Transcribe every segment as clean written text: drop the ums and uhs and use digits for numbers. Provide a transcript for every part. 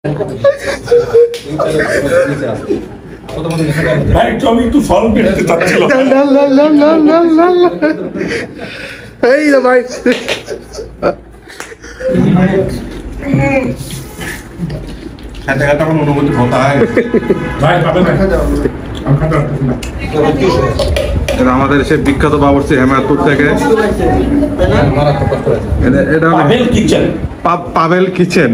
ভাই আমি একটু ফল পেতে চাচ্ছিলাম। এই না ভাই, অনুভূতি ভাই আমাদের সে বিখ্যাত বাবুর্চি হেমায়তপুর থেকে, এটা পাবেল কিচেন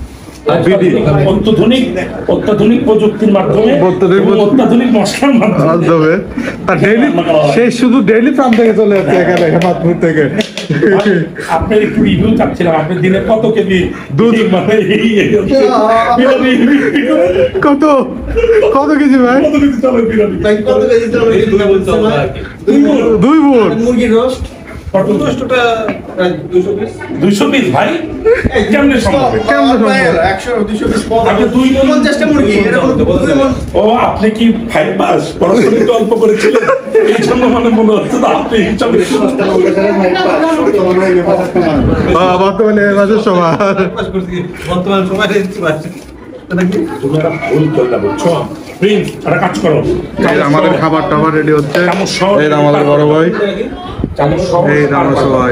অত্যাধুনিক প্রযুক্তির মাধ্যমে অত্যাধুনিক মশলার মাধ্যমে সে শুধু ডেইলি ফার্ম থেকে চলে যাচ্ছে এখানে হেমায়তপুর থেকে। আপনার একটু রিভিউ চাচ্ছিলাম, আপনি দিনে কত কেজি দুধ কত কত কেজি ভাই? 2 বোন মুরগির রোস্ট 200 পিস ভাই, কেমনে সম্ভব? 50টা মুরগি এরকম। ও আপনি কি 5 পাস পড়াশোনা একটু অল্প করেছিলেন, এই জন্য মনে হচ্ছে আপনি বর্তমানে মাসের সময় কাজ করো। আমাদের খাবার টাবার রেডি হচ্ছে, এই আমাদের বড় ভাই, এই আমার সবাই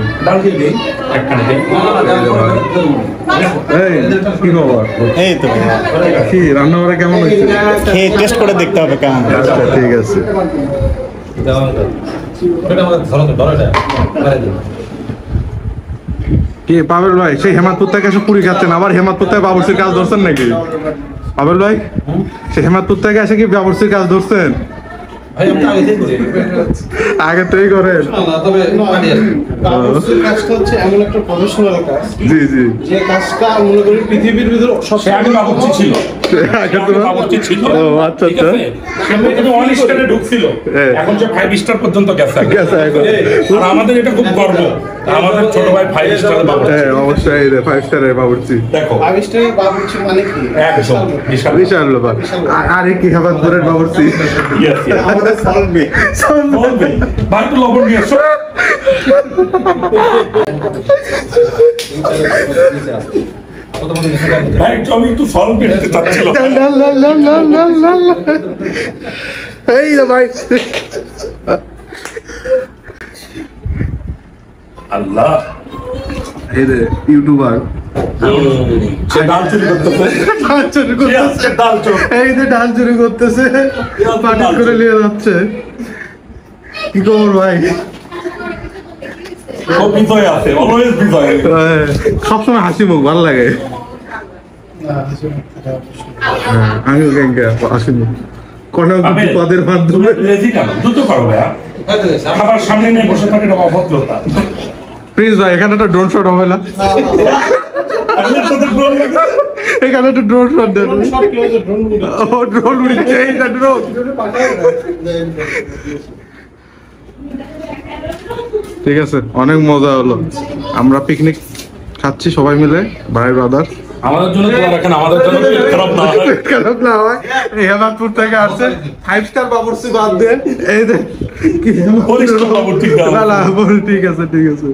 কি খবর? এই তো কি রান্না বাড়া কেমন হচ্ছে? খেয়ে টেস্ট করে দেখতে হবে কেমন। আচ্ছা ঠিক আছে। কি পাবেল ভাই সেই হেমায়তপুর থেকে এসে পুরি খাচ্ছেন, আবার হেমায়তপুর থেকে বাবুর্চির কাজ ধরছেন নাকি? পাবেল ভাই সেই হেমায়তপুর থেকে এসে কি বাবুর্চির কাজ ধরছেন? আগে তুই করেন। কাজটা হচ্ছে এমন একটা প্রফেশনাল কাজ, জি জি, যে কাজটা মনে করি পৃথিবীর ভিতরে সবচেয়ে আগে বাবুর্চি ছিল। ও আচ্ছা আচ্ছা, ঢুকছিল, এখন যে 5 স্টার পর্যন্ত গেছে। আর আমাদের এটা খুব গর্ব, আমাদের ছোট ভাই 5 স্টারের বাবুর্চি। হ্যাঁ অবশ্যই 5 স্টারের বাবুর্চি। দেখো 5 স্টারের বাবুর্চি মানে কি? একদম বিশাল ব্যাপার। আর কি হেমায়তপুরের বাবুর্চি? আমাদের সলবে ভাই তো লবণ নিয়ে এসো। ভাই আমি একটু ফল পেতে চাচ্ছিলাম। এই না ভাই, আল্লাহ এই রে ইউটিউবার সে ডাল চুরি করতেছে, ডাল চোর, এই যে ডাল চুরি করতেছে, পাটি করে নিয়ে যাচ্ছে। কি খবর ভাই? ও বিজয় আছে, অলওয়েজ বিজয়। সবসময় হাসি মুখ, ভালো লাগে। আমিও কেঙ্কা হাসি মুখ কোনো পদের মাধ্যমে। দ্রুত করো ভাইয়া, খাবার সামনে নিয়ে বসে থাকে, এটা অভদ্রতা। প্লিজ ভাই এখানে একটা ড্রোন শট হবে না? এখানে একটা ড্রোন শট দেন। ও ড্রোন উড়ছে, এইটা ড্রোন। ঠিক আছে, অনেক মজা হলো। আমরা পিকনিক খাচ্ছি সবাই মিলে, ভাই ব্রাদার। আমাদের জন্য দোয়া রাখেন, আমাদের জন্য খারাপ না হয়, খারাপ না হয়। এই হেমায়তপুর থেকে আসছে 5 স্টার বাবুর্চি বাদ দেন, এই যে কি না না ঠিক আছে ঠিক আছে।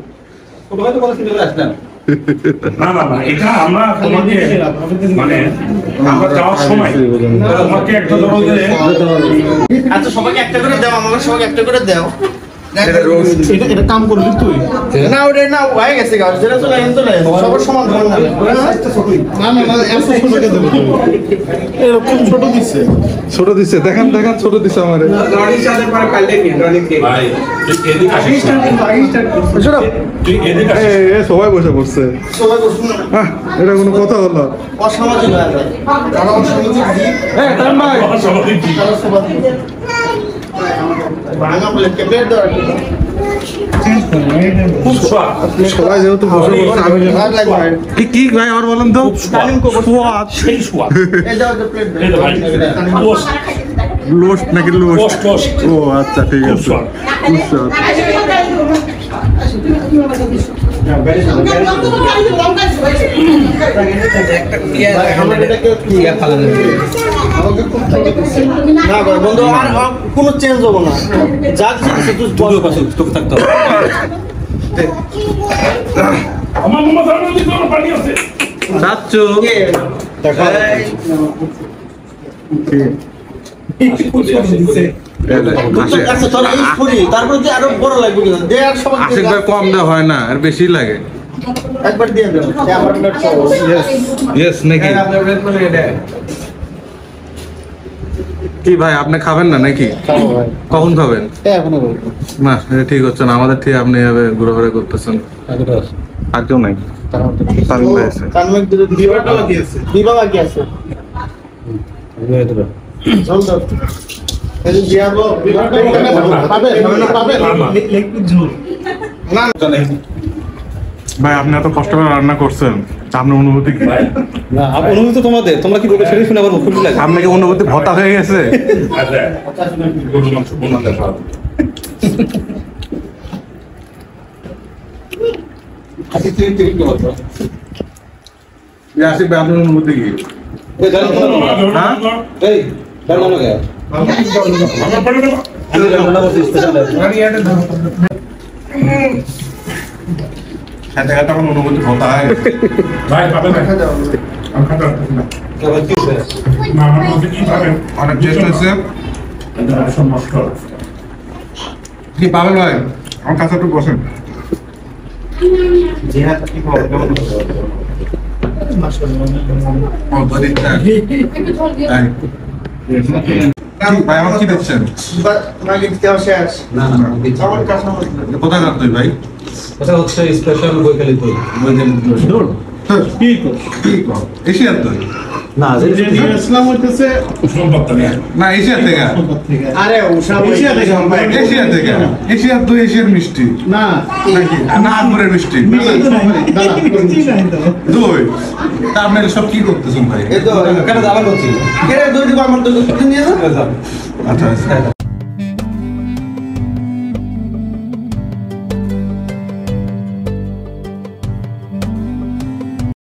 না না না, এটা আমরা তোমাকে মানে আমরা যাওয়ার সময় তোমাকে একটা ধরো যে আচ্ছা সবাইকে একটা করে দাও, আমাকে সবাইকে একটা করে দাও। এটা কাম করবি তুই? না ওটা না হয়ে গেছে গাছ, যেটা চলে চলে সবার সমান ধরন না। না না না, এত ছোটকে দেবো, এরকম ছোট দিচ্ছে। ছোট দিচ্ছে, দেখেন দেখেন ছোট দিচ্ছে আমারে। ভাই এদিকে আসিস না, তুই এদিকে আসিস। এই সবাই বসে পড়ছে, এটা কোনো কথা হলো? অসামাজিক হয়ে যায়, যারা অসামাজিক জীব, এই টাইম ভাই অসামাজিক জীব। তারা সবাই ভাঙা প্লেটকে প্লেট দেওয়া খুব স্বাদ। সবাই যেহেতু বসে পড়ছে, আমি ভালো লাগবে। কি কি ভাই আর বলেন তো? স্বাদ, সেই স্বাদ। এই দাও প্লেট এই তো ভাই, টোস্ট, লোস্ট নাকি লোস্ট? Toast, toast. ও আচ্ছা ঠিক খুব আছে। স্বাদ। খুব স্বাদ। না ভাই বন্ধু, আর কোনো চেঞ্জ হবো না, যা কিছু তোকে থাকতে হবে। আমার মামা জানো যে কোনো পানি আছে। চাচ্চু আচ্ছা তোর এই ছুরি তারপর যে আরো বড় লাগবে কিনা দে আর সবাই আশিক ভাই কম দেওয়া হয় না আর বেশি লাগে। একবার দিয়ে দাও আমার নেট ইয়েস নাকি কি ভাই আপনি খাবেন না নাকি? কখন খাবেন? না এটা ঠিক হচ্ছে না, আমাদের ঠিক আপনি এভাবে ঘুরে করতেছেন। আর কেউ নাই? তামিম ভাই আছে। কানমেক দিলে দিবাটা বাকি আছে, দিবা বাকি আছে। চল দাও এই যে দিয়াবো দিবাটা পাবে পাবে একটু ঝোল না ভাই আপনি এত কষ্ট করে রান্না করছেন, আপনার অনুভূতি কি? না অনুভূতি তো তোমাদের, তোমরা কি বলবে সেটাই শুনে আবার খুশি লাগে। আপনাকে অনুভূতি ভতা হয়ে গেছে? গরুর মাংস বোনা দেখা আশিক ভাই আপনার অনুভূতি কি? এই জানো হ্যাঁ এই জানো না কে আমার পড়ে দেবো আমি জানো না বলছি স্পেশাল সাথে সাথে আমার অনুভূতি ভতা হয়ে গেছে। ভাই পাবেন না আমি খাতে পারতেছি না কেবল কি হয়েছে না আমার মধ্যে কি পাবেন অনেক টেস্ট হয়েছে। সব নষ্ট কি পাবেন ভাই আমার কাছে একটু বসেন। জিহাদ কি প্রবলেম ভাই আমার কি দেখছেন? মাগে দিতে শেষ না না আমার কাছে কোথায় যান তুই ভাই? এটা হচ্ছে স্পেশাল বইখালি তুই এশিয়ার তো না ইসলাম হইতেছে সম্পদ নেই না এশিয়ার থেকে আরে ওসব এশিয়া থেকে এশিয়ার তো এশিয়ার মিষ্টি না নাকি না আঙ্গুরের মিষ্টি দই তা আপনারা সব কি করতেছেন ভাই? এই তো কেন দাবা করছি কেরে দই দিব আমার তো নিয়ে যাও আচ্ছা আচ্ছা